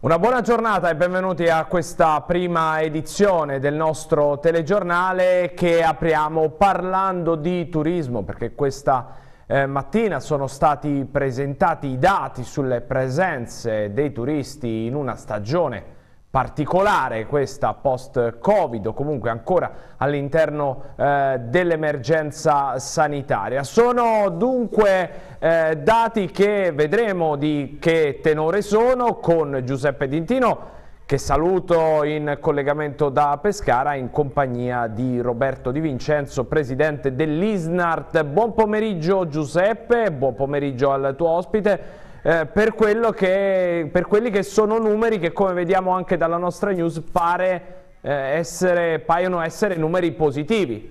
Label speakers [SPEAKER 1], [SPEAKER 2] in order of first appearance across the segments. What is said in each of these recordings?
[SPEAKER 1] Una buona giornata e benvenuti a questa prima edizione del nostro telegiornale che apriamo parlando di turismo, perché questa mattina sono stati presentati i dati sulle presenze dei turisti in una stagione particolare, questa post-Covid o comunque ancora all'interno dell'emergenza sanitaria. Sono dunque dati che vedremo di che tenore sono con Giuseppe D'Intino, che saluto in collegamento da Pescara in compagnia di Roberto Di Vincenzo, presidente dell'ISNART. Buon pomeriggio Giuseppe, buon pomeriggio al tuo ospite. Per quelli che sono numeri che, come vediamo anche dalla nostra news, paiono essere numeri positivi.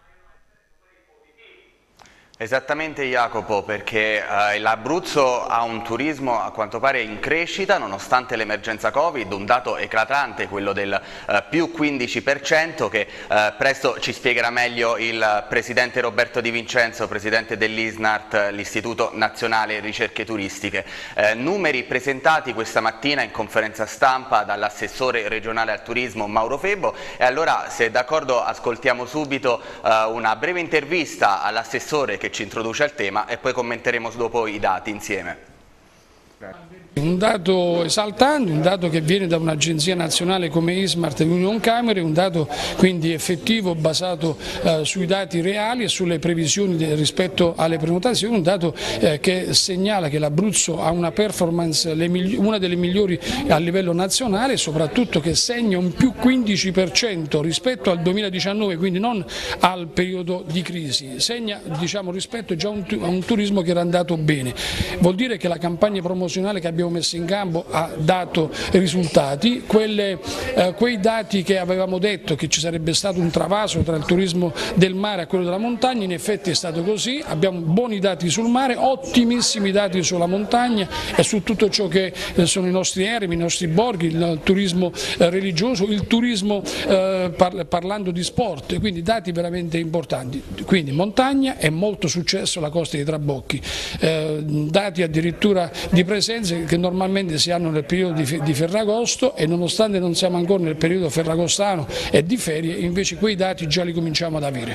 [SPEAKER 2] Esattamente Jacopo, perché l'Abruzzo ha un turismo a quanto pare in crescita nonostante l'emergenza Covid, un dato eclatante, quello del più 15%, che presto ci spiegherà meglio il presidente Roberto Di Vincenzo, presidente dell'ISNART, l'Istituto Nazionale Ricerche Turistiche. Numeri presentati questa mattina in conferenza stampa dall'assessore regionale al turismo Mauro Febbo, e allora, se è d'accordo, ascoltiamo subito una breve intervista all'assessore che ci introduce al tema e poi commenteremo dopo i dati insieme.
[SPEAKER 3] Un dato esaltante, un dato che viene da un'agenzia nazionale come ISMART e Unioncamere, un dato quindi effettivo basato sui dati reali e sulle previsioni rispetto alle prenotazioni, un dato che segnala che l'Abruzzo ha una performance una delle migliori a livello nazionale e soprattutto che segna un più 15% rispetto al 2019, quindi non al periodo di crisi, segna rispetto già a un turismo che era andato bene. Vuol dire che la campagna promozionale che abbiamo messo in campo ha dato risultati, quei dati che avevamo detto che ci sarebbe stato un travaso tra il turismo del mare e quello della montagna, in effetti è stato così, abbiamo buoni dati sul mare, ottimissimi dati sulla montagna e su tutto ciò che sono i nostri eremi, i nostri borghi, il turismo religioso, il turismo parlando di sport, quindi dati veramente importanti. Quindi montagna e molto successo la Costa dei Trabocchi, dati addirittura di presenze che normalmente si hanno nel periodo di Ferragosto, e nonostante non siamo ancora nel periodo ferragostano e di ferie, invece quei dati già li cominciamo ad avere.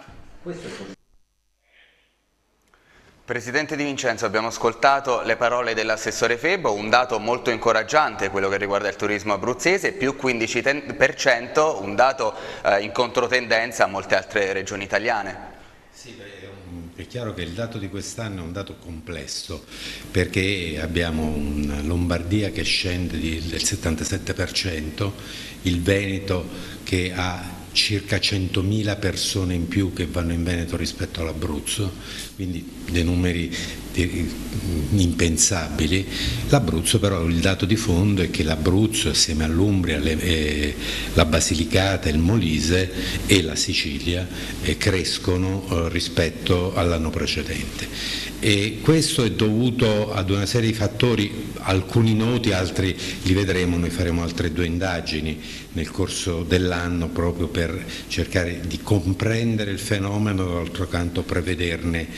[SPEAKER 2] Presidente Di Vincenzo, abbiamo ascoltato le parole dell'assessore Febbo, un dato molto incoraggiante quello che riguarda il turismo abruzzese, più 15%, un dato in controtendenza a molte altre regioni italiane.
[SPEAKER 4] Sì, è chiaro che il dato di quest'anno è un dato complesso, perché abbiamo una Lombardia che scende del 77%, il Veneto che ha circa 100.000 persone in più che vanno in Veneto rispetto all'Abruzzo, quindi dei numeri impensabili. L'Abruzzo però, il dato di fondo è che l'Abruzzo assieme all'Umbria, la Basilicata, il Molise e la Sicilia crescono rispetto all'anno precedente. E questo è dovuto ad una serie di fattori, alcuni noti, altri li vedremo. Noi faremo altre 2 indagini nel corso dell'anno proprio per cercare di comprendere il fenomeno e d'altro canto prevederne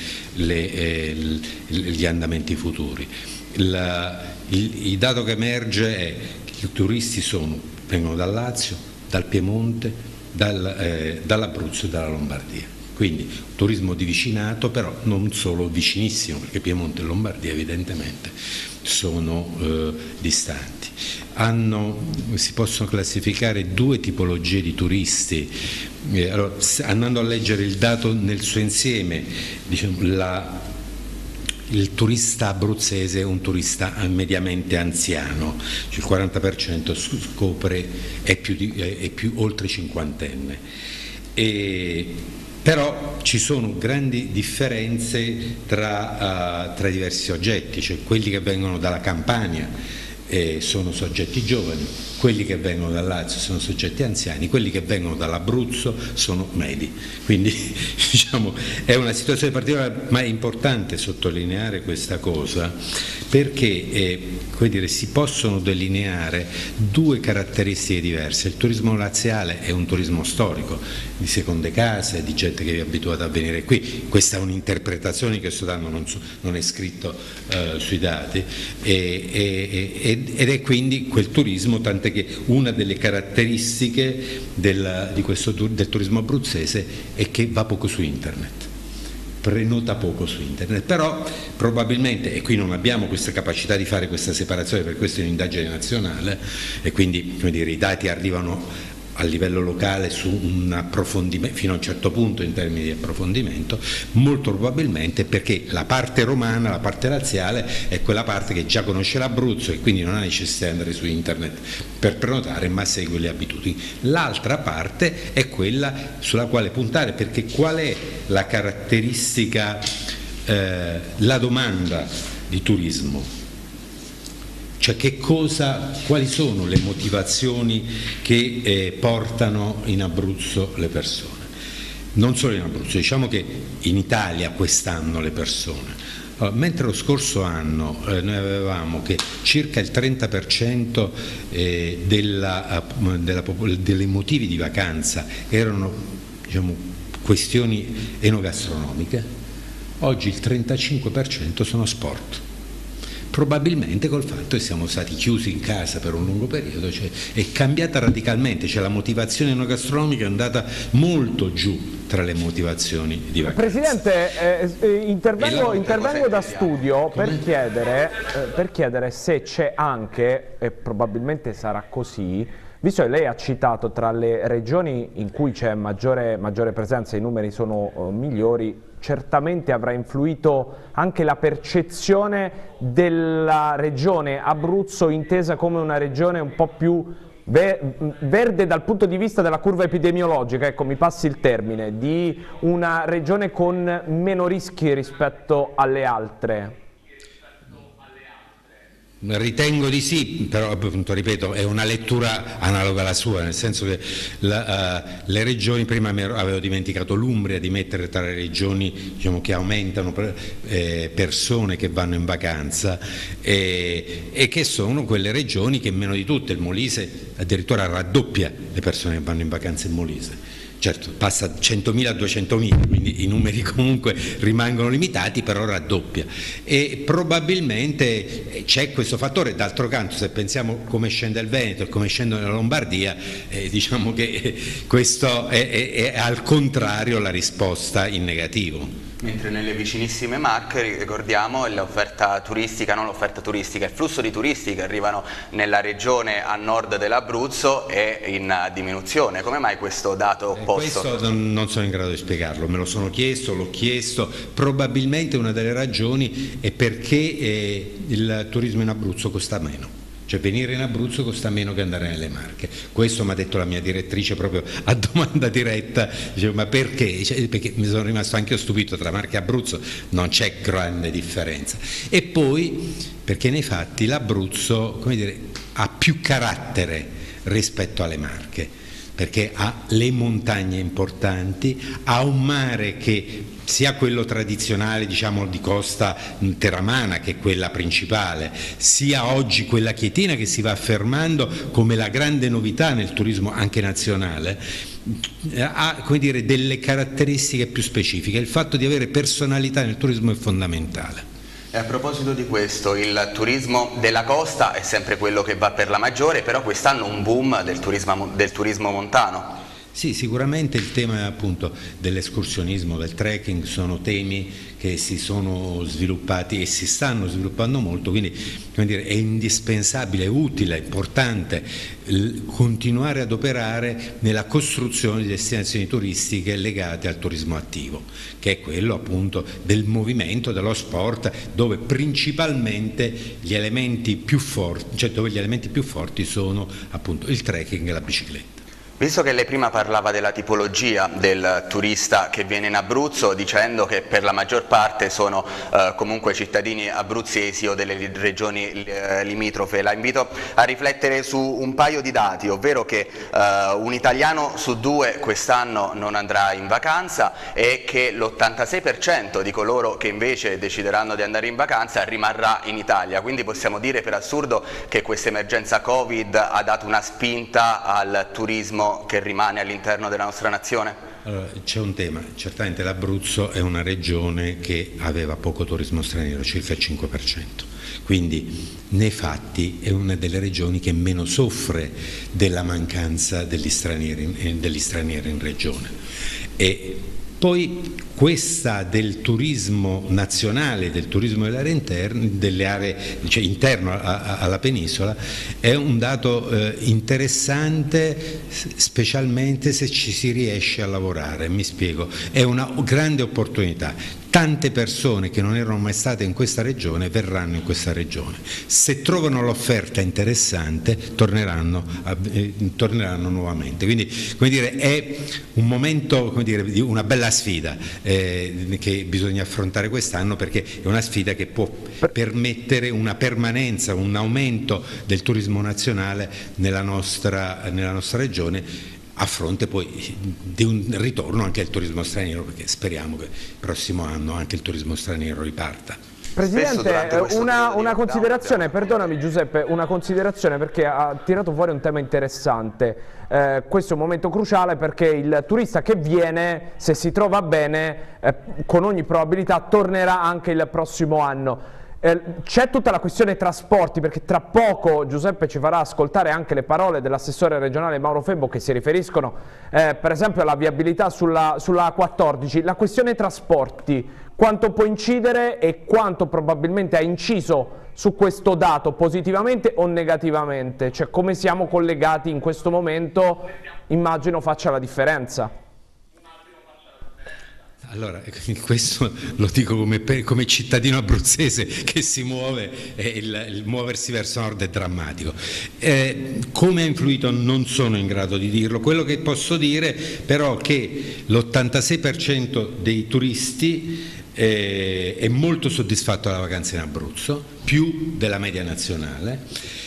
[SPEAKER 4] gli andamenti futuri. Il dato che emerge è che i turisti vengono dal Lazio, dal Piemonte, dall'Abruzzo e dalla Lombardia. Quindi turismo di vicinato, però non solo vicinissimo, perché Piemonte e Lombardia evidentemente sono distanti. Si possono classificare 2 tipologie di turisti. Allora, andando a leggere il dato nel suo insieme, il turista abruzzese è un turista mediamente anziano, cioè il 40% scopre è più oltre cinquantenne. Però ci sono grandi differenze tra i diversi soggetti, cioè quelli che vengono dalla Campania sono soggetti giovani, quelli che vengono dal Lazio sono soggetti anziani, quelli che vengono dall'Abruzzo sono medi, quindi diciamo è una situazione particolare, ma è importante sottolineare questa cosa perché come dire, si possono delineare due caratteristiche diverse. Il turismo laziale è un turismo storico, di seconde case, di gente che è abituata a venire qui, questa è un'interpretazione che sto dando, non è scritto sui dati, ed è quindi quel turismo, tant'è che una delle caratteristiche del turismo abruzzese è che va poco su internet, prenota poco su internet, però probabilmente, e qui non abbiamo questa capacità di fare questa separazione, per questo è un'indagine nazionale e quindi come dire, i dati arrivano a livello locale su un approfondimento fino a un certo punto in termini di approfondimento, molto probabilmente perché la parte romana, la parte laziale è quella parte che già conosce l'Abruzzo e quindi non ha necessità di andare su internet per prenotare, ma segue le abitudini. L'altra parte è quella sulla quale puntare, perché qual è la caratteristica, la domanda di turismo? Cioè quali sono le motivazioni che portano in Abruzzo le persone? Non solo in Abruzzo, diciamo che in Italia quest'anno le persone. Allora, mentre lo scorso anno noi avevamo che circa il 30% dei motivi di vacanza erano, diciamo, questioni enogastronomiche, oggi il 35% sono sport. Probabilmente col fatto che siamo stati chiusi in casa per un lungo periodo, cioè, è cambiata radicalmente, cioè la motivazione enogastronomica è andata molto giù tra le motivazioni di vacanza.
[SPEAKER 1] Presidente, intervengo da studio per chiedere se c'è anche, e probabilmente sarà così, visto che lei ha citato tra le regioni in cui c'è maggiore presenza, i numeri sono migliori, certamente avrà influito anche la percezione della regione Abruzzo intesa come una regione un po' più verde dal punto di vista della curva epidemiologica, ecco, mi passi il termine, di una regione con meno rischi rispetto alle altre.
[SPEAKER 4] Ritengo di sì, però appunto ripeto è una lettura analoga alla sua, nel senso che le regioni, prima avevo dimenticato l'Umbria di mettere tra le regioni, diciamo, che aumentano persone che vanno in vacanza e che sono quelle regioni che meno di tutte, il Molise addirittura raddoppia le persone che vanno in vacanza in Molise. Certo, passa 100.000 a 200.000, quindi i numeri comunque rimangono limitati, però raddoppia. E probabilmente c'è questo fattore. D'altro canto, se pensiamo come scende il Veneto e come scende la Lombardia, diciamo che questo è al contrario la risposta in negativo.
[SPEAKER 2] Mentre nelle vicinissime Marche, ricordiamo, l'offerta turistica, non l'offerta turistica, il flusso di turisti che arrivano nella regione a nord dell'Abruzzo è in diminuzione. Come mai questo dato opposto?
[SPEAKER 4] Questo non sono in grado di spiegarlo, me lo sono chiesto, l'ho chiesto, probabilmente una delle ragioni è perché il turismo in Abruzzo costa meno. Cioè venire in Abruzzo costa meno che andare nelle Marche. Questo mi ha detto la mia direttrice proprio a domanda diretta. Dicevo, ma perché? Perché mi sono rimasto anche io stupito, tra Marche e Abruzzo non c'è grande differenza. E poi perché nei fatti l'Abruzzo, come dire, ha più carattere rispetto alle Marche, perché ha le montagne importanti, ha un mare che sia quello tradizionale, diciamo, di costa teramana, che è quella principale, sia oggi quella chietina che si va affermando come la grande novità nel turismo anche nazionale, ha, come dire, delle caratteristiche più specifiche. Il fatto di avere personalità nel turismo è fondamentale.
[SPEAKER 2] E a proposito di questo, il turismo della costa è sempre quello che va per la maggiore, però quest'anno un boom del turismo montano.
[SPEAKER 4] Sì, sicuramente il tema appunto dell'escursionismo, del trekking sono temi che si sono sviluppati e si stanno sviluppando molto, quindi, come dire, è indispensabile, è utile, è importante continuare ad operare nella costruzione di destinazioni turistiche legate al turismo attivo, che è quello appunto del movimento, dello sport, dove principalmente gli elementi più forti, cioè dove gli elementi più forti sono appunto il trekking e la bicicletta.
[SPEAKER 2] Visto che lei prima parlava della tipologia del turista che viene in Abruzzo, dicendo che per la maggior parte sono comunque cittadini abruzzesi o delle regioni limitrofe, la invito a riflettere su un paio di dati, ovvero che un italiano su 2 quest'anno non andrà in vacanza e che l'86% di coloro che invece decideranno di andare in vacanza rimarrà in Italia. Quindi possiamo dire per assurdo che questa emergenza Covid ha dato una spinta al turismo che rimane all'interno della nostra nazione?
[SPEAKER 4] Allora, c'è un tema, certamente l'Abruzzo è una regione che aveva poco turismo straniero, circa il 5%, quindi nei fatti è una delle regioni che meno soffre della mancanza degli stranieri in regione. E poi questa del turismo nazionale, del turismo delle aree cioè interno alla penisola, è un dato interessante, specialmente se ci si riesce a lavorare. Mi spiego, è una grande opportunità. Tante persone che non erano mai state in questa regione verranno in questa regione. Se trovano l'offerta interessante torneranno nuovamente. Quindi, come dire, è un momento, come dire, di una bella sfida che bisogna affrontare quest'anno, perché è una sfida che può permettere una permanenza, un aumento del turismo nazionale nella nostra regione, a fronte poi di un ritorno anche al turismo straniero, perché speriamo che il prossimo anno anche il turismo straniero riparta.
[SPEAKER 1] Presidente, una considerazione, perdonami Giuseppe, una considerazione, perché ha tirato fuori un tema interessante. Questo è un momento cruciale, perché il turista che viene, se si trova bene, con ogni probabilità tornerà anche il prossimo anno. C'è tutta la questione trasporti, perché tra poco Giuseppe ci farà ascoltare anche le parole dell'assessore regionale Mauro Febbo, che si riferiscono per esempio alla viabilità sulla A14. La questione trasporti, quanto può incidere e quanto probabilmente ha inciso su questo dato, positivamente o negativamente? Cioè, come siamo collegati in questo momento, immagino faccia la differenza.
[SPEAKER 4] Allora, questo lo dico come cittadino abruzzese che si muove, il muoversi verso nord è drammatico. Come ha influito non sono in grado di dirlo. Quello che posso dire però è che l'86% dei turisti è molto soddisfatto della vacanza in Abruzzo, più della media nazionale.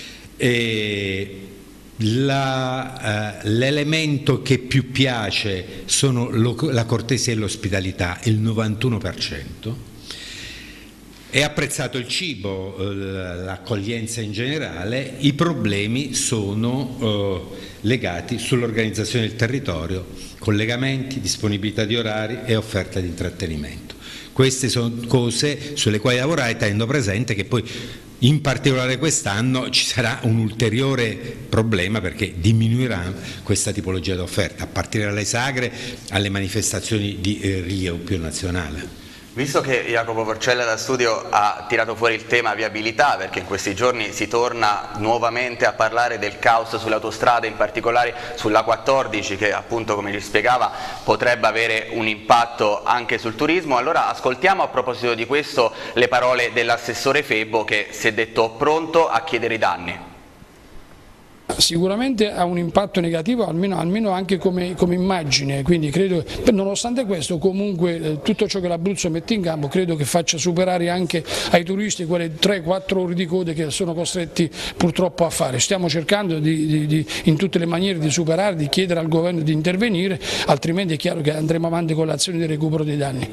[SPEAKER 4] L'elemento che più piace sono la cortesia e l'ospitalità, il 91%. È apprezzato il cibo, l'accoglienza in generale. I problemi sono legati sull'organizzazione del territorio, collegamenti, disponibilità di orari e offerta di intrattenimento. Queste sono cose sulle quali lavorare, tenendo presente che poi in particolare quest'anno ci sarà un ulteriore problema, perché diminuirà questa tipologia di offerta, a partire dalle sagre alle manifestazioni di rilievo più nazionale.
[SPEAKER 2] Visto che Jacopo Porcella da studio ha tirato fuori il tema viabilità, perché in questi giorni si torna nuovamente a parlare del caos sulle autostrade, in particolare sulla A14, che appunto, come ci spiegava, potrebbe avere un impatto anche sul turismo, allora ascoltiamo a proposito di questo le parole dell'assessore Febbo, che si è detto pronto a chiedere i danni.
[SPEAKER 3] Sicuramente ha un impatto negativo, almeno anche come immagine, quindi credo, nonostante questo, comunque tutto ciò che l'Abruzzo mette in campo credo che faccia superare anche ai turisti quelle 3-4 ore di code che sono costretti purtroppo a fare. Stiamo cercando in tutte le maniere di superare, di chiedere al governo di intervenire, altrimenti è chiaro che andremo avanti con l'azione di recupero dei danni.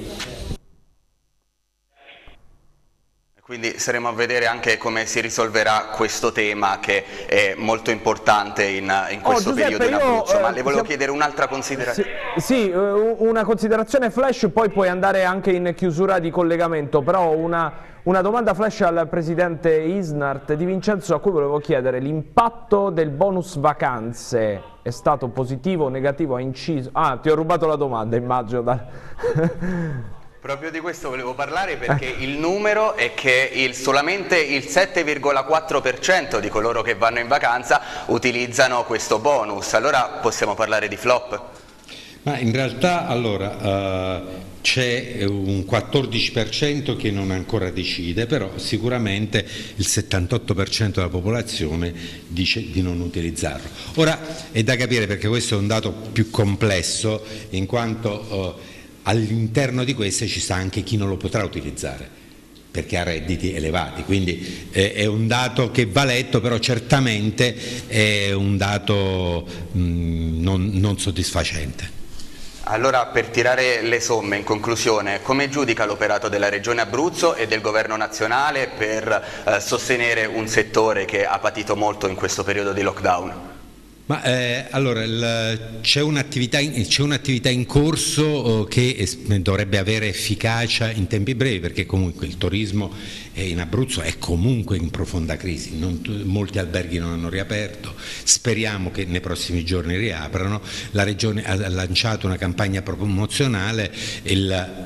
[SPEAKER 2] Quindi saremo a vedere anche come si risolverà questo tema, che è molto importante in questo periodo in Abruzzo. Ma le volevo chiedere un'altra considerazione.
[SPEAKER 1] Sì, una considerazione flash, poi puoi andare anche in chiusura di collegamento, però una domanda flash al presidente Isnart Di Vincenzo, a cui volevo chiedere: l'impatto del bonus vacanze è stato positivo o negativo? Ha inciso? Ah, ti ho rubato la domanda, immagino.
[SPEAKER 2] Proprio di questo volevo parlare, perché il numero è che solamente il 7,4% di coloro che vanno in vacanza utilizzano questo bonus. Allora possiamo parlare di flop?
[SPEAKER 4] Ma in realtà, allora, c'è un 14% che non ancora decide, però sicuramente il 78% della popolazione dice di non utilizzarlo. Ora è da capire, perché questo è un dato più complesso, in quanto all'interno di queste ci sta anche chi non lo potrà utilizzare perché ha redditi elevati, quindi è un dato che va letto, però certamente è un dato non soddisfacente.
[SPEAKER 2] Allora, per tirare le somme, in conclusione, come giudica l'operato della Regione Abruzzo e del Governo nazionale per sostenere un settore che ha patito molto in questo periodo di lockdown?
[SPEAKER 4] Ma allora c'è un'attività in corso che dovrebbe avere efficacia in tempi brevi, perché comunque il turismo in Abruzzo è comunque in profonda crisi, molti alberghi non hanno riaperto, speriamo che nei prossimi giorni riaprano. La Regione ha lanciato una campagna promozionale e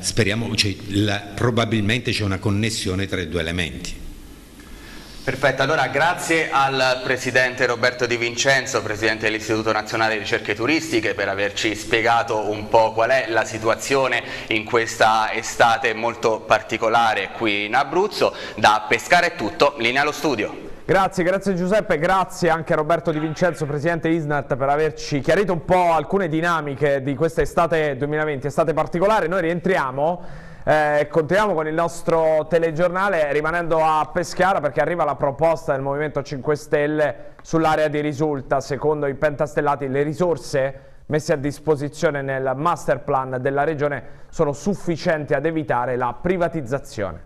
[SPEAKER 4] probabilmente c'è una connessione tra i due elementi.
[SPEAKER 2] Perfetto, allora grazie al Presidente Roberto Di Vincenzo, Presidente dell'Istituto Nazionale di Ricerche Turistiche, per averci spiegato un po' qual è la situazione in questa estate molto particolare qui in Abruzzo. Da Pescara è tutto, linea allo studio.
[SPEAKER 1] Grazie Giuseppe, grazie anche a Roberto Di Vincenzo, Presidente ISNAT, per averci chiarito un po' alcune dinamiche di questa estate 2020, estate particolare. Noi rientriamo. Continuiamo con il nostro telegiornale rimanendo a Pescara, perché arriva la proposta del Movimento 5 Stelle sull'area di Risulta. Secondo i pentastellati le risorse messe a disposizione nel master plan della regione sono sufficienti ad evitare la privatizzazione.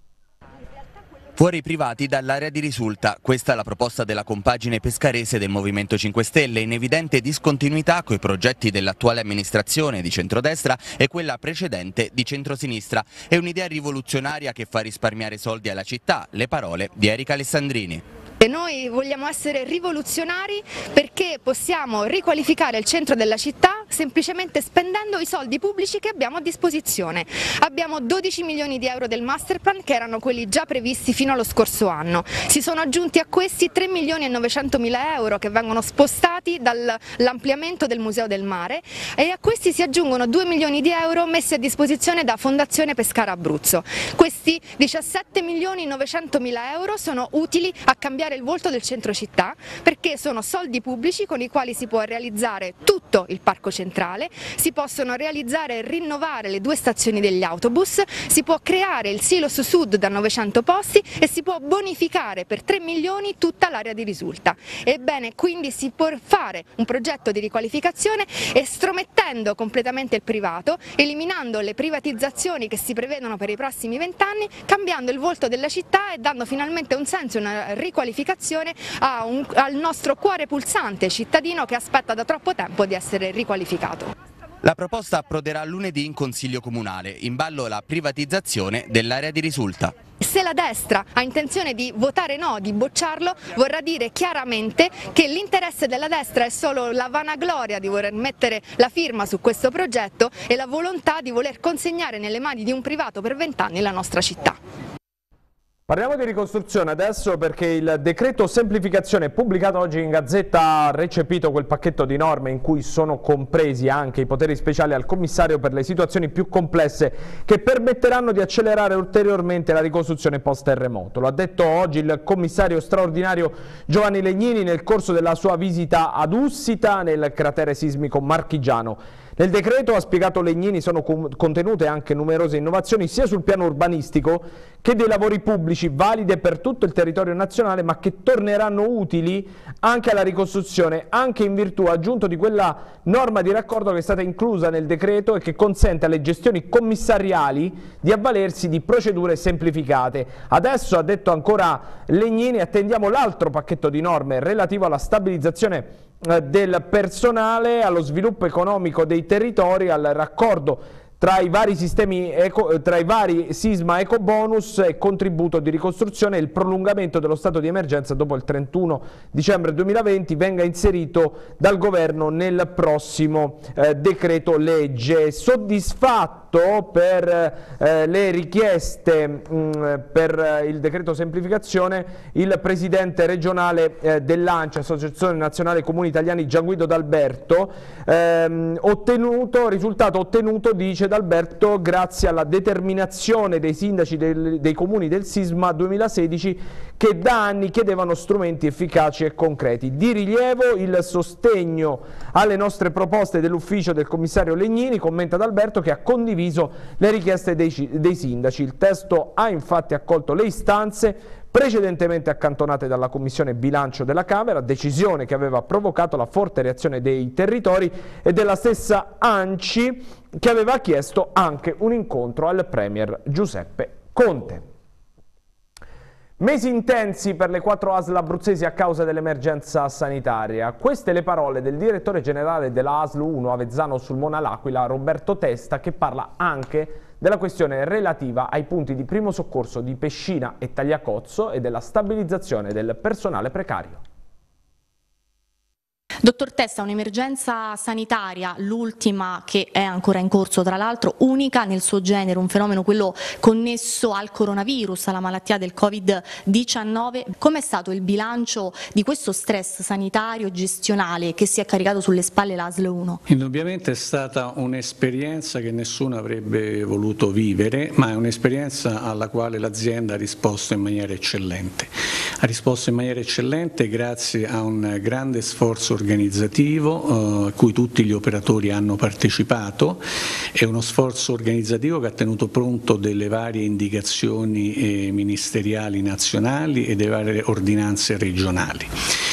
[SPEAKER 5] Fuori i privati dall'area di Risulta, questa è la proposta della compagine pescarese del Movimento 5 Stelle, in evidente discontinuità coi progetti dell'attuale amministrazione di centrodestra e quella precedente di centrosinistra. È un'idea rivoluzionaria che fa risparmiare soldi alla città, le parole di Erika Alessandrini.
[SPEAKER 6] E noi vogliamo essere rivoluzionari perché possiamo riqualificare il centro della città semplicemente spendendo i soldi pubblici che abbiamo a disposizione. Abbiamo 12 milioni di euro del master plan, che erano quelli già previsti fino allo scorso anno. Si sono aggiunti a questi 3 milioni e 900 mila euro che vengono spostati dall'ampliamento del Museo del Mare, e a questi si aggiungono 2 milioni di euro messi a disposizione da Fondazione Pescara Abruzzo. Questi 17 milioni e 900 mila euro sono utili a cambiare il volto del centro città, perché sono soldi pubblici con i quali si può realizzare tutto il parco centrale, si possono realizzare e rinnovare le 2 stazioni degli autobus, si può creare il Silos Sud da 900 posti e si può bonificare per 3 milioni tutta l'area di Risulta. Ebbene, quindi si può fare un progetto di riqualificazione estromettendo completamente il privato, eliminando le privatizzazioni che si prevedono per i prossimi 20 anni, cambiando il volto della città e dando finalmente un senso e una riqualificazione al nostro cuore pulsante cittadino che aspetta da troppo tempo di essere riqualificato.
[SPEAKER 5] La proposta approderà lunedì in Consiglio Comunale, in ballo la privatizzazione dell'area di Risulta.
[SPEAKER 6] Se la destra ha intenzione di votare no, di bocciarlo, vorrà dire chiaramente che l'interesse della destra è solo la vanagloria di voler mettere la firma su questo progetto e la volontà di voler consegnare nelle mani di un privato per 20 anni la nostra città.
[SPEAKER 1] Parliamo di ricostruzione adesso, perché il decreto semplificazione pubblicato oggi in Gazzetta ha recepito quel pacchetto di norme in cui sono compresi anche i poteri speciali al commissario per le situazioni più complesse, che permetteranno di accelerare ulteriormente la ricostruzione post-terremoto. Lo ha detto oggi il commissario straordinario Giovanni Legnini nel corso della sua visita ad Ussita, nel cratere sismico marchigiano. Nel decreto, ha spiegato Legnini, sono contenute anche numerose innovazioni sia sul piano urbanistico che dei lavori pubblici, valide per tutto il territorio nazionale, ma che torneranno utili anche alla ricostruzione, anche in virtù, aggiunto, di quella norma di raccordo che è stata inclusa nel decreto e che consente alle gestioni commissariali di avvalersi di procedure semplificate. Adesso, ha detto ancora Legnini, attendiamo l'altro pacchetto di norme relativo alla stabilizzazione del personale, allo sviluppo economico dei territori, al raccordo tra i vari sisma ecobonus e contributo di ricostruzione. Il prolungamento dello stato di emergenza dopo il 31 dicembre 2020 venga inserito dal governo nel prossimo decreto legge. Soddisfatto per le richieste per il decreto semplificazione il presidente regionale dell'ANCI, Associazione Nazionale Comuni Italiani, Gianguido D'Alberto. Risultato ottenuto, dice, D'Alberto grazie alla determinazione dei sindaci dei comuni del sisma 2016 che da anni chiedevano strumenti efficaci e concreti. Di rilievo il sostegno alle nostre proposte dell'ufficio del commissario Legnini, commenta D'Alberto, che ha condiviso le richieste dei sindaci. Il testo ha infatti accolto le istanze precedentemente accantonate dalla Commissione Bilancio della Camera, decisione che aveva provocato la forte reazione dei territori e della stessa ANCI, che aveva chiesto anche un incontro al Premier Giuseppe Conte. Mesi intensi per le 4 ASL abruzzesi a causa dell'emergenza sanitaria. Queste le parole del direttore generale della ASL 1 Avezzano sul Mona L'Aquila, Roberto Testa, che parla anche della questione relativa ai punti di primo soccorso di Pescina e Tagliacozzo e della stabilizzazione del personale precario.
[SPEAKER 7] Dottor Testa, un'emergenza sanitaria, l'ultima che è ancora in corso tra l'altro, unica nel suo genere, un fenomeno quello connesso al coronavirus, alla malattia del Covid-19. Com'è stato il bilancio di questo stress sanitario gestionale che si è caricato sulle spalle l'ASL 1?
[SPEAKER 8] Indubbiamente è stata un'esperienza che nessuno avrebbe voluto vivere, ma è un'esperienza alla quale l'azienda ha risposto in maniera eccellente. Ha risposto in maniera eccellente grazie a un grande sforzo organizzativo a cui tutti gli operatori hanno partecipato. È uno sforzo organizzativo che ha tenuto pronto delle varie indicazioni ministeriali nazionali e delle varie ordinanze regionali.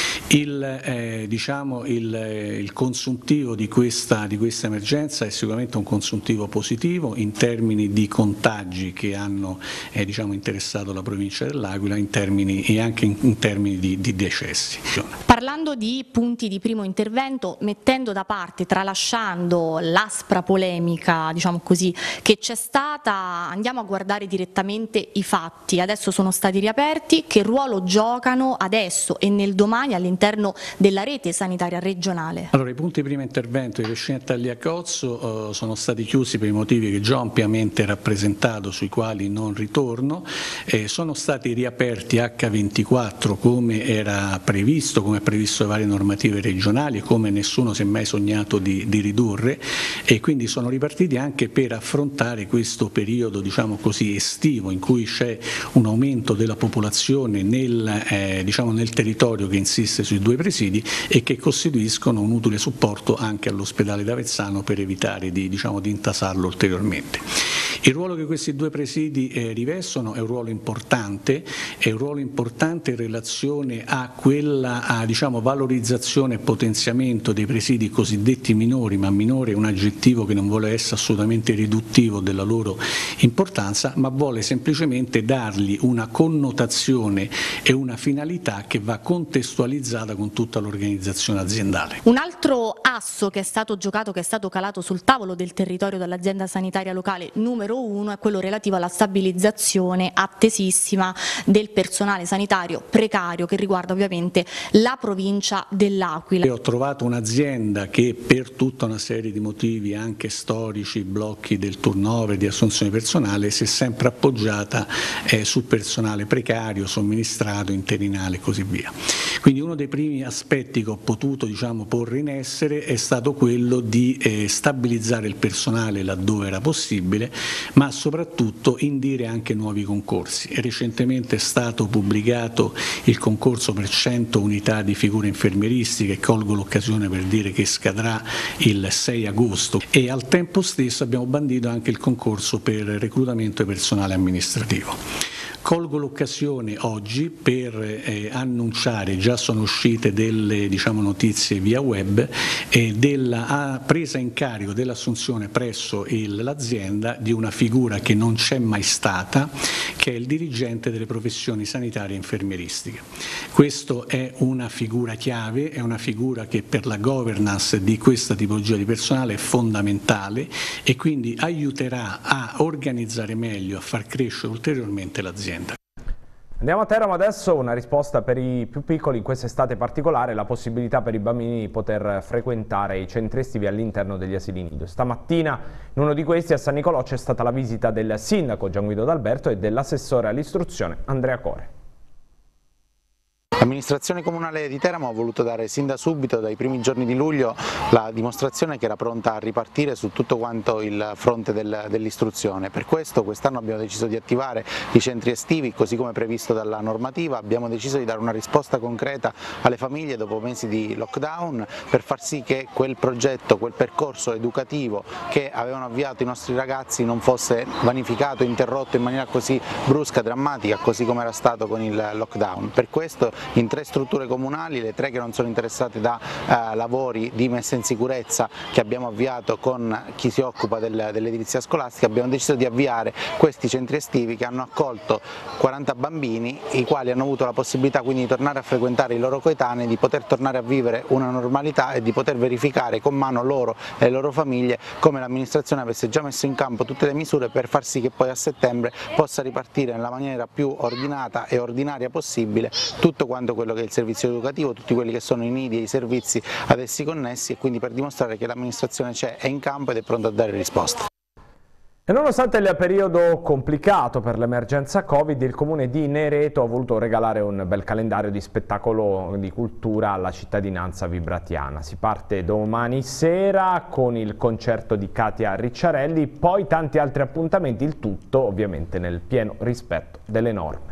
[SPEAKER 8] Il consuntivo di questa emergenza è sicuramente un consuntivo positivo in termini di contagi che hanno interessato la provincia dell'Aquila e anche in termini di decessi.
[SPEAKER 7] Parlando di punti di primo intervento, mettendo da parte, tralasciando l'aspra polemica, diciamo così, che c'è stata, andiamo a guardare direttamente i fatti. Adesso sono stati riaperti, che ruolo giocano adesso e nel domani all'interno della rete sanitaria regionale?
[SPEAKER 8] Allora, i punti di primo intervento di Pescina e Tagliacozzo sono stati chiusi per i motivi che già ho ampiamente rappresentato, sui quali non ritorno. Sono stati riaperti H24 come era previsto, come è previsto le varie normative regionali e come nessuno si è mai sognato di ridurre, e quindi sono ripartiti anche per affrontare questo periodo, diciamo così, estivo, in cui c'è un aumento della popolazione nel territorio che insiste sui 2 presidi e che costituiscono un utile supporto anche all'ospedale d'Avezzano per evitare di intasarlo ulteriormente. Il ruolo che questi 2 presidi rivestono è un ruolo importante, in relazione a quella valorizzazione e potenziamento dei presidi cosiddetti minori, ma minore è un aggettivo che non vuole essere assolutamente riduttivo della loro importanza, ma vuole semplicemente dargli una connotazione e una finalità che va contestualizzata con tutta l'organizzazione aziendale.
[SPEAKER 7] Un altro asso che è stato giocato, che è stato calato sul tavolo del territorio dall'azienda sanitaria locale numero 1 è quello relativo alla stabilizzazione attesissima del personale sanitario precario che riguarda ovviamente la provincia dell'Aquila.
[SPEAKER 8] Ho trovato un'azienda che per tutta una serie di motivi anche storici, blocchi del turnover, di assunzione personale, si è sempre appoggiata sul personale precario, somministrato, interinale e così via. Quindi uno dei primi aspetti che ho potuto porre in essere è stato quello di stabilizzare il personale laddove era possibile, ma soprattutto indire anche nuovi concorsi. Recentemente è stato pubblicato il concorso per 100 unità di figure infermieristiche, colgo l'occasione per dire che scadrà il 6 agosto, e al tempo stesso abbiamo bandito anche il concorso per reclutamento di personale amministrativo. Colgo l'occasione oggi per annunciare, già sono uscite delle notizie via web, della presa in carico dell'assunzione presso l'azienda di una figura che non c'è mai stata, che è il dirigente delle professioni sanitarie e infermieristiche. Questo è una figura chiave, è una figura che per la governance di questa tipologia di personale è fondamentale e quindi aiuterà a organizzare meglio, a far crescere ulteriormente l'azienda.
[SPEAKER 1] Andiamo a Teramo adesso, una risposta per i più piccoli in quest'estate particolare, la possibilità per i bambini di poter frequentare i centri estivi all'interno degli asili nido. Stamattina in uno di questi a San Nicolò c'è stata la visita del sindaco Gian Guido D'Alberto e dell'assessore all'istruzione Andrea Core.
[SPEAKER 9] L'amministrazione comunale di Teramo ha voluto dare sin da subito, dai primi giorni di luglio, la dimostrazione che era pronta a ripartire su tutto quanto il fronte dell'istruzione. Per questo quest'anno abbiamo deciso di attivare i centri estivi, così come previsto dalla normativa. Abbiamo deciso di dare una risposta concreta alle famiglie dopo mesi di lockdown, per far sì che quel progetto, quel percorso educativo che avevano avviato i nostri ragazzi non fosse vanificato, interrotto in maniera così brusca, drammatica, così come era stato con il lockdown. Per questo in 3 strutture comunali, le 3 che non sono interessate da lavori di messa in sicurezza che abbiamo avviato con chi si occupa dell'edilizia scolastica, abbiamo deciso di avviare questi centri estivi che hanno accolto 40 bambini, i quali hanno avuto la possibilità quindi di tornare a frequentare i loro coetanei, di poter tornare a vivere una normalità e di poter verificare con mano loro e le loro famiglie come l'amministrazione avesse già messo in campo tutte le misure per far sì che poi a settembre possa ripartire nella maniera più ordinata e ordinaria possibile tutto quanto quello che è il servizio educativo, tutti quelli che sono i nidi e i servizi ad essi connessi, e quindi per dimostrare che l'amministrazione c'è, è in campo ed è pronta a dare risposte.
[SPEAKER 1] E nonostante il periodo complicato per l'emergenza Covid, il comune di Nereto ha voluto regalare un bel calendario di spettacolo di cultura alla cittadinanza vibratiana. Si parte domani sera con il concerto di Katia Ricciarelli, poi tanti altri appuntamenti, il tutto ovviamente nel pieno rispetto delle norme.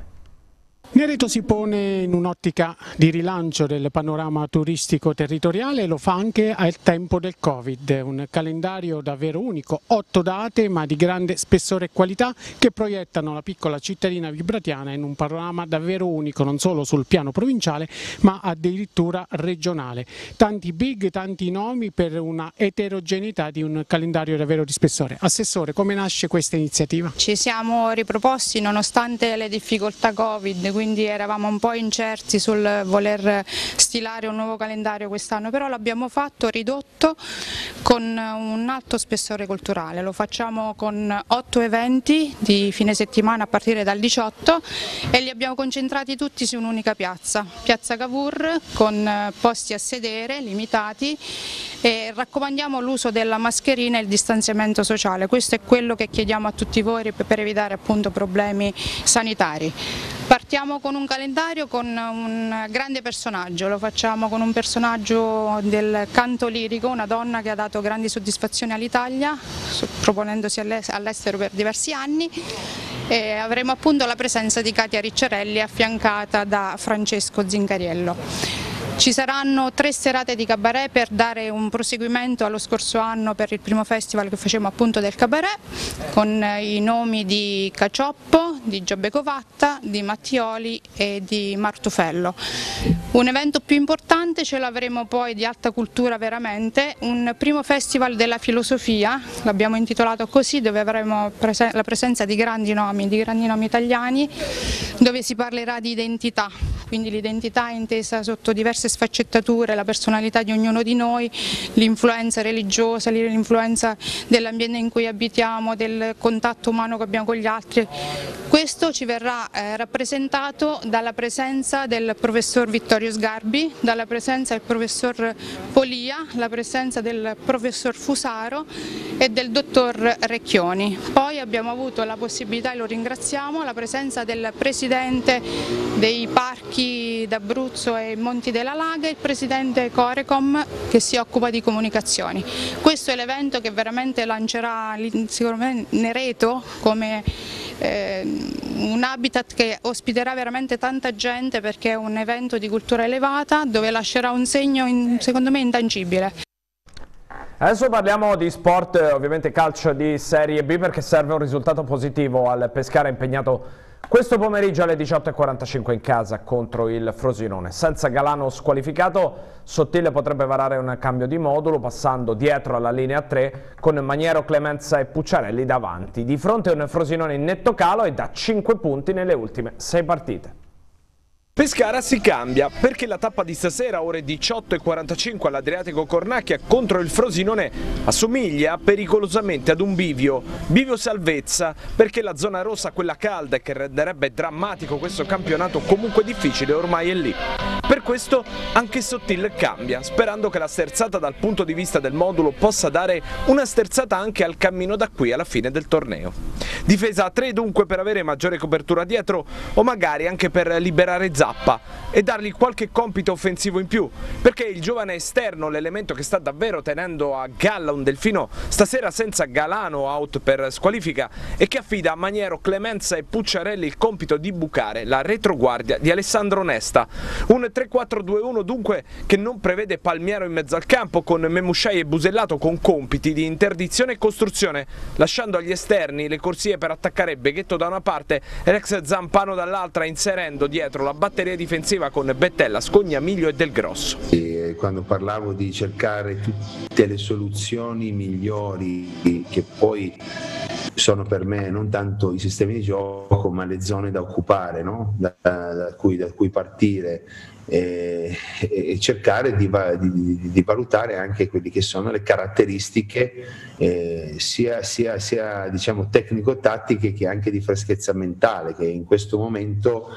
[SPEAKER 10] Nereto si pone in un'ottica di rilancio del panorama turistico territoriale e lo fa anche al tempo del Covid. Un calendario davvero unico, 8 date ma di grande spessore e qualità che proiettano la piccola cittadina vibratiana in un panorama davvero unico, non solo sul piano provinciale ma addirittura regionale. Tanti big, tanti nomi per una eterogeneità di un calendario davvero di spessore. Assessore, come nasce questa iniziativa?
[SPEAKER 11] Ci siamo riproposti nonostante le difficoltà Covid, quindi eravamo un po' incerti sul voler stilare un nuovo calendario quest'anno, però l'abbiamo fatto ridotto con un alto spessore culturale. Lo facciamo con 8 eventi di fine settimana a partire dal 18 e li abbiamo concentrati tutti su un'unica piazza, Piazza Cavour, con posti a sedere limitati, e raccomandiamo l'uso della mascherina e il distanziamento sociale. Questo è quello che chiediamo a tutti voi per evitare appunto problemi sanitari. Partiamo con un calendario con un grande personaggio, lo facciamo con un personaggio del canto lirico, una donna che ha dato grandi soddisfazioni all'Italia, proponendosi all'estero per diversi anni, e avremo appunto la presenza di Katia Ricciarelli affiancata da Francesco Zincariello. Ci saranno 3 serate di cabaret per dare un proseguimento allo scorso anno per il primo festival che facevamo appunto del cabaret, con i nomi di Cacioppo, di Giobbe Covatta, di Mattioli e di Martufello. Un evento più importante ce l'avremo poi, di alta cultura veramente, un primo festival della filosofia, l'abbiamo intitolato così, dove avremo la presenza di grandi nomi italiani, dove si parlerà di identità, quindi l'identità intesa sotto diverse sfaccettature, la personalità di ognuno di noi, l'influenza religiosa, l'influenza dell'ambiente in cui abitiamo, del contatto umano che abbiamo con gli altri. Questo ci verrà rappresentato dalla presenza del professor Vittorio Sgarbi, dalla presenza del professor Polia, la presenza del professor Fusaro e del dottor Recchioni. Poi abbiamo avuto la possibilità, e lo ringraziamo, la presenza del presidente dei parchi d'Abruzzo e Monti della Laga, il presidente Corecom che si occupa di comunicazioni. Questo è l'evento che veramente lancerà sicuramente Nereto come un habitat che ospiterà veramente tanta gente, perché è un evento di cultura elevata dove lascerà un segno secondo me intangibile.
[SPEAKER 1] Adesso parliamo di sport, ovviamente calcio di Serie B, perché serve un risultato positivo al Pescara impegnato questo pomeriggio alle 18:45 in casa contro il Frosinone. Senza Galano squalificato, Sottile potrebbe varare un cambio di modulo passando dietro alla linea 3 con Maniero, Clemenza e Pucciarelli davanti. Di fronte a un Frosinone in netto calo e da 5 punti nelle ultime 6 partite.
[SPEAKER 12] Pescara si cambia perché la tappa di stasera ore 18:45 all'Adriatico Cornacchia contro il Frosinone assomiglia pericolosamente ad un bivio salvezza, perché la zona rossa, quella calda e che renderebbe drammatico questo campionato comunque difficile, ormai è lì. Per questo anche Sottil cambia, sperando che la sterzata dal punto di vista del modulo possa dare una sterzata anche al cammino da qui alla fine del torneo. Difesa a 3 dunque per avere maggiore copertura dietro o magari anche per liberare Zappa e dargli qualche compito offensivo in più, perché il giovane esterno, l'elemento che sta davvero tenendo a galla un Delfino stasera senza Galano out per squalifica e che affida a Maniero, Clemenza e Pucciarelli il compito di bucare la retroguardia di Alessandro Nesta. Un 3-4-2-1 dunque che non prevede Palmiero in mezzo al campo, con Memusciai e Busellato con compiti di interdizione e costruzione, lasciando agli esterni le corsie per attaccare Beghetto da una parte e l'ex Zampano dall'altra, inserendo dietro la batteria difensiva con Bettella, Scognamiglio e Del Grosso.
[SPEAKER 13] E quando parlavo di cercare tutte le soluzioni migliori, che poi sono per me non tanto i sistemi di gioco ma le zone da occupare, no? da cui partire, e cercare di valutare anche quelle che sono le caratteristiche sia diciamo tecnico-tattiche che anche di freschezza mentale, che in questo momento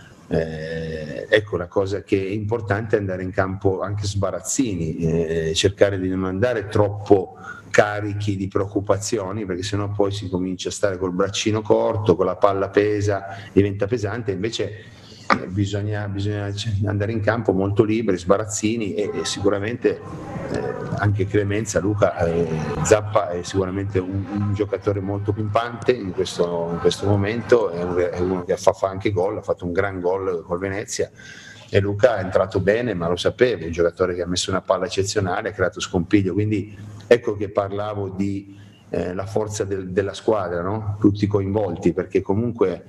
[SPEAKER 13] ecco, la cosa che è importante è andare in campo anche sbarazzini, cercare di non andare troppo carichi di preoccupazioni, perché sennò poi si comincia a stare col braccino corto, con la palla pesa, diventa pesante. Invece bisogna andare in campo molto liberi, sbarazzini, e sicuramente anche Clemenza, Luca, Zappa è sicuramente un giocatore molto pimpante in questo momento, è uno che fa anche gol, ha fatto un gran gol col Venezia, e Luca è entrato bene, ma lo sapevo, un giocatore che ha messo una palla eccezionale, ha creato scompiglio, quindi ecco che parlavo di la forza della squadra, no? Tutti coinvolti, perché comunque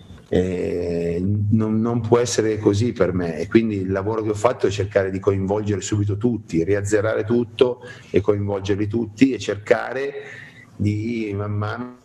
[SPEAKER 13] non può essere così per me, e quindi il lavoro che ho fatto è cercare di coinvolgere subito tutti, riazzerare tutto e coinvolgerli tutti, e cercare di man mano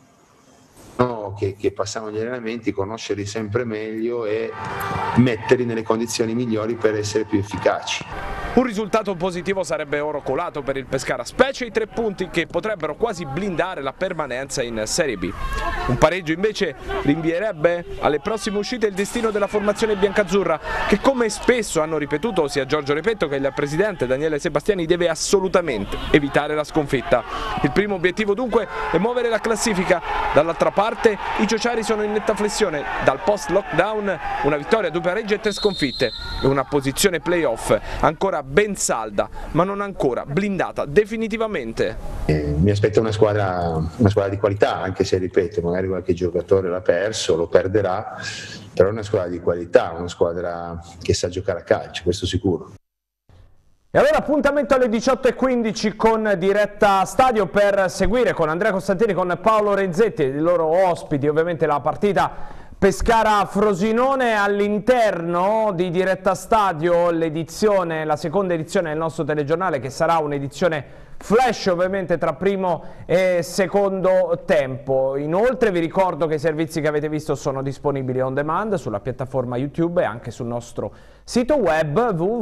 [SPEAKER 13] che passano gli allenamenti conoscerli sempre meglio e metterli nelle condizioni migliori per essere più efficaci.
[SPEAKER 12] Un risultato positivo sarebbe oro colato per il Pescara, specie i 3 punti che potrebbero quasi blindare la permanenza in Serie B. Un pareggio invece rinvierebbe alle prossime uscite il destino della formazione biancazzurra, che come spesso hanno ripetuto sia Giorgio Repetto che il presidente Daniele Sebastiani deve assolutamente evitare la sconfitta. Il primo obiettivo dunque è muovere la classifica, dall'altra parte i ciociari sono in netta flessione, dal post lockdown una vittoria, 2 pareggi e 3 sconfitte e una posizione playoff ancora ben salda, ma non ancora blindata definitivamente.
[SPEAKER 13] Mi aspetta una squadra di qualità, anche se ripeto, magari qualche giocatore l'ha perso, lo perderà, però è una squadra di qualità, una squadra che sa giocare a calcio, questo sicuro.
[SPEAKER 1] E allora appuntamento alle 18:15 con Diretta Stadio per seguire con Andrea Costantini, con Paolo Renzetti e i loro ospiti ovviamente la partita Pescara-Frosinone. All'interno di Diretta Stadio la seconda edizione del nostro telegiornale, che sarà un'edizione flash ovviamente tra primo e secondo tempo. Inoltre vi ricordo che i servizi che avete visto sono disponibili on demand sulla piattaforma YouTube e anche sul nostro sito web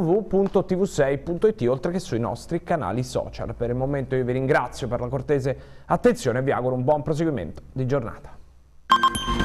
[SPEAKER 1] www.tv6.it, oltre che sui nostri canali social. Per il momento io vi ringrazio per la cortese attenzione e vi auguro un buon proseguimento di giornata.